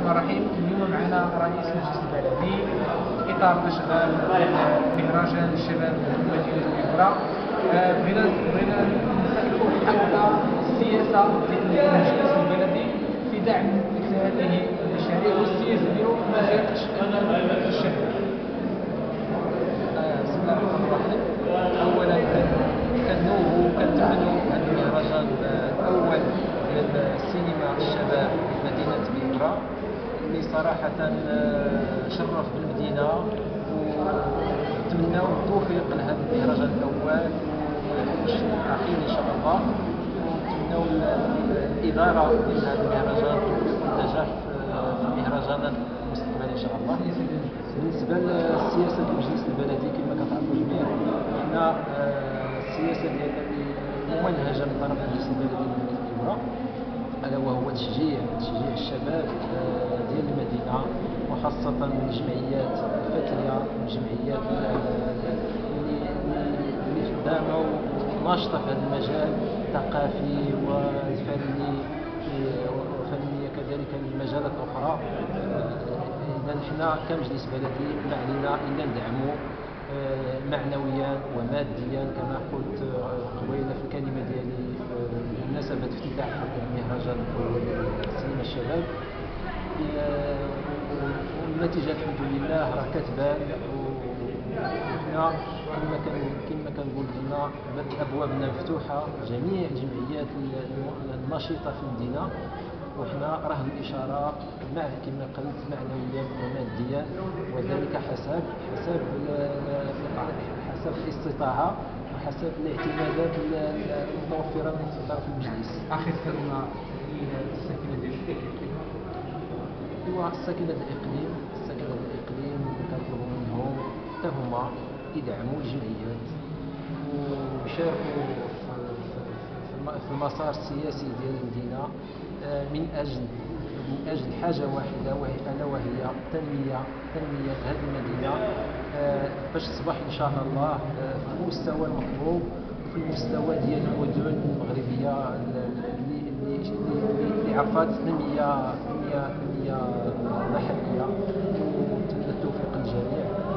الرحمن الرحيم. اليوم معنا رئيس مجلس البلدي في اطار اشغال مهرجان الشباب بمدينه بيبرا. بغينا نسالوا حول السياسه ديال المجلس البلدي في دعم مثل هذه المشاريع والسياسه ديالو في مجال اشغال الشباب. بسم الله الرحمن الرحيم. اولا كنتمنوا هذا المهرجان الاول ديال السينما الشباب في مدينه بيبرا اللي صراحه شرف بالمدينه، ونتمنوا التوفيق لهذا المهرجان الاول ويكونش الاخير ان شاء الله، ونتمنوا الاداره ديال هذا المهرجان النجاح في المهرجانات المستقبليه ان شاء الله. بالنسبه للسياسه ديال المجلس البلدي كما كتعرفوا الجميع، حنا السياسه ديالنا ممنهجه من طرف المجلس البلدي لمدينه بيبرا، الا وهو تشجيع الشباب ديال المدينه، وخاصه الجمعيات الفتيه والجمعيات اللي خدامه وناشطه في هذا المجال الثقافي والفني وفنيه كذلك المجالات الاخرى. إذا حنا كمجلس بلدي ما علينا إلا ندعموا معنويا وماديا كما قلت قبيله في الكلمة ديالي بمناسبة افتتاح مهرجان سينما الشباب. والنتيجة الحمد لله راه كتبان، وحنا كما كنقول ديما أبوابنا مفتوحة جميع الجمعيات النشيطة في المدينة، وحنا راه الاشاره كما قلت معنويا وماديا، وذلك حسب الاستطاعه وحسب الاعتمادات المتوفره من طرف المجلس. اخر كلمه للساكنه ديال الاقليم. الساكنه الاقليم كنطلب منهم حتى هما يدعموا الجمعيات ويشاركوا في المسار السياسي ديال المدينه من اجل حاجه واحده الا وهي تنميه هذه المدينه، باش تصبح ان شاء الله في المستوى المطلوب وفي المستوى ديال المدن المغربيه اللي عرفت تنميه محليه. ونتمنى التوفيق للجميع.